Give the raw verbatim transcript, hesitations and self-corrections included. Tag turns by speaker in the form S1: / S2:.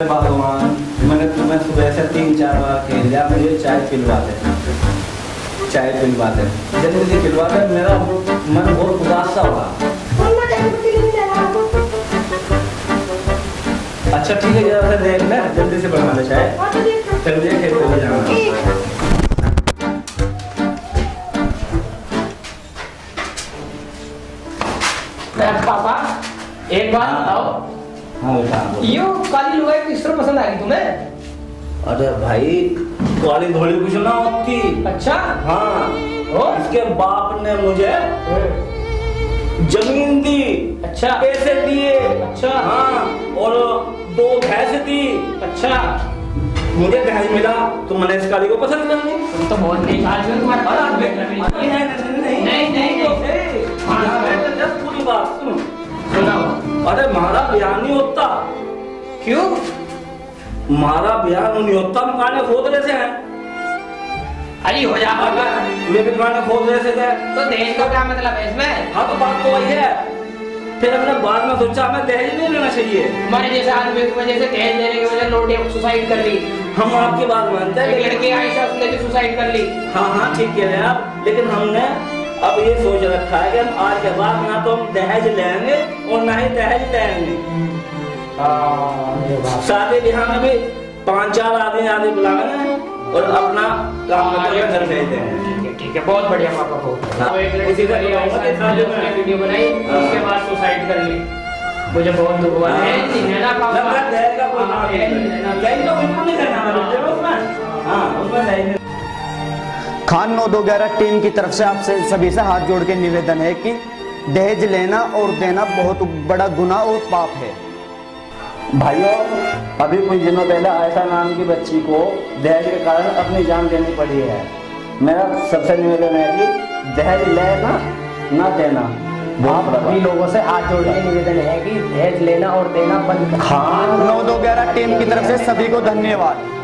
S1: भगवान, मैंने तुम्हें सुबह से तीन चार बार कह दिया मुझे चाय पिलवा दे, चाय पिलवा दे, जल्दी से पिलवा दे, मेरा मन बहुत उदास सा होगा। अच्छा ठीक है, जरा से देख ले, जल्दी से बनवा ले चाय। चलिए खेत पे जाना।
S2: पापा एक बात बताओ।
S1: हाँ बेटा।
S2: यो काली लुगाई किस तरह पसंद आएगी तुम्हें?
S1: अरे भाई काली धोली कुछ ना होती।
S2: अच्छा
S1: हाँ,
S2: और
S1: इसके बाप ने मुझे जमीन दी,
S2: अच्छा
S1: पैसे दिए,
S2: अच्छा
S1: हाँ, और दो भैंस दी,
S2: अच्छा
S1: मुझे दहेज मिला तो मैंने इस काली को पसंद कर ली।
S2: तुम तो बहुत नेक आदमी हो, तुम्हारे पास
S1: नहीं नहीं
S2: नहीं नहीं
S1: पूरी बात सुनो।
S2: सुनाओ।
S1: अरे हमारा ब्याह नहीं होता।
S2: क्यों?
S1: हमारा ब्याह नहीं होता, मकान खोद रहे थे।
S2: अरे हो जा
S1: मेरे दुकान खोद रहे थे
S2: तो दहेज का क्या मतलब है इसमें?
S1: हाँ तो बात तो वही है। फिर हमने बाद में सोचा हमें दहेज नहीं लेना चाहिए।
S2: हमारे जैसे आदमी की वजह से दहेज लेने की वजह से लोग सुसाइड कर ली।
S1: हम आपकी बात मानते हैं।
S2: एक लड़की आई थी उसने भी सुसाइड कर ली।
S1: हाँ हाँ ठीक कह रहे हैं आप, लेकिन हमने अब ये सोच रखा है कि हम आज के बाद ना तो हम दहेज लेंगे और ना ही दहेज देंगे। शादी ब्याह में भी पांच चार आदमी आदमी बुलाएंगे और अपना काम करके घर भेज देंगे।
S2: ठीक है ठीक है, बहुत बढ़िया पापा को।
S1: हाँ,
S2: एक लड़की का वीडियो बनाई, उसके बाद सुसाइड कर ली। मुझे बहुत दुख हुआ है। नहीं ना पापा,
S1: दहेज का कोई नाम नहीं, दहेज तो बिल्कुल नहीं करना है उसमें। हाँ उसमें दहेज।
S3: खान नौ दो ग्यारह टीम की तरफ से आपसे सभी से हाथ जोड़ के निवेदन है कि दहेज लेना और देना बहुत बड़ा गुनाह और पाप है।
S1: भाइयों, अभी कुछ दिनों पहले आयशा नाम की बच्ची को दहेज के कारण अपनी जान देनी पड़ी है। मेरा सबसे निवेदन है कि दहेज लेना ना देना।
S2: आप सभी लोगों से हाथ जोड़ के निवेदन है कि दहेज लेना और देना बंद।
S3: खान नौ दो ग्यारह टीम की तरफ से सभी को धन्यवाद।